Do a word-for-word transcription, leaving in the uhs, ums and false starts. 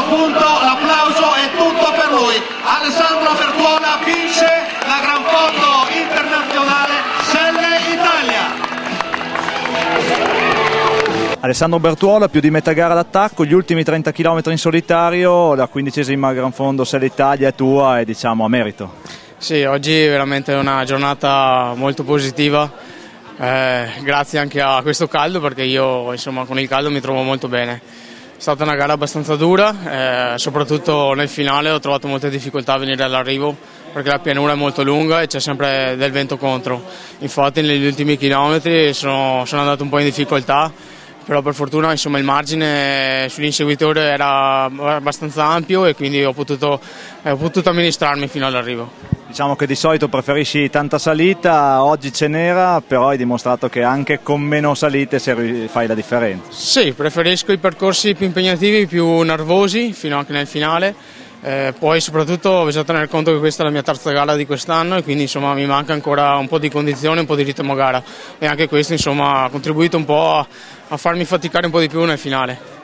punto l'applauso è tutto per lui. Alessandro Bertuola vince la Gran Fondo Internazionale Selle Italia. Alessandro Bertuola, più di metà gara d'attacco, gli ultimi trenta chilometri in solitario, la quindicesima Gran Fondo Selle Italia è tua e diciamo a merito. Sì, oggi è veramente una giornata molto positiva, eh, grazie anche a questo caldo, perché io insomma con il caldo mi trovo molto bene. È stata una gara abbastanza dura, eh, soprattutto nel finale ho trovato molte difficoltà a venire all'arrivo perché la pianura è molto lunga e c'è sempre del vento contro. Infatti negli ultimi chilometri sono, sono andato un po' in difficoltà, però per fortuna insomma, il margine sull'inseguitore era abbastanza ampio e quindi ho potuto, eh, ho potuto amministrarmi fino all'arrivo. Diciamo che di solito preferisci tanta salita, oggi ce n'era, però hai dimostrato che anche con meno salite fai la differenza. Sì, preferisco i percorsi più impegnativi, più nervosi, fino anche nel finale. Eh, poi soprattutto bisogna tenere conto che questa è la mia terza gara di quest'anno e quindi insomma mi manca ancora un po' di condizione, un po' di ritmo a gara e anche questo insomma ha contribuito un po' a, a farmi faticare un po' di più nel finale.